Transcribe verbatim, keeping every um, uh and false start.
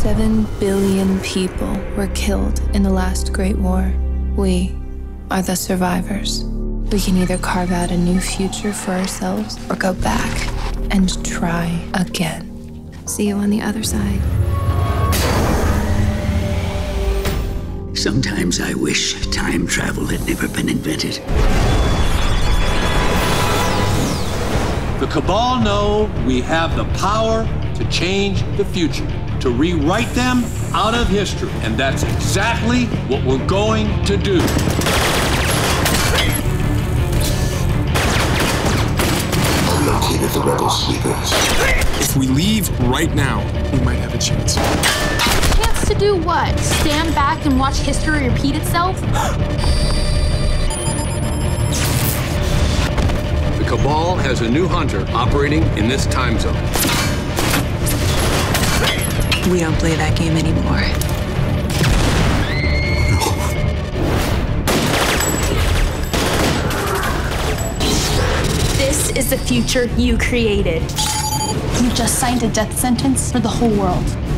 Seven billion people were killed in the last Great War. We are the survivors. We can either carve out a new future for ourselves or go back and try again. See you on the other side. Sometimes I wish time travel had never been invented. The Cabal know we have the power to change the future, to rewrite them out of history. And that's exactly what we're going to do. I located the rebel sleepers. If we leave right now, we might have a chance. Chance to do what? Stand back and watch history repeat itself? The Cabal has a new hunter operating in this time zone. We don't play that game anymore. This is the future you created. You just signed a death sentence for the whole world.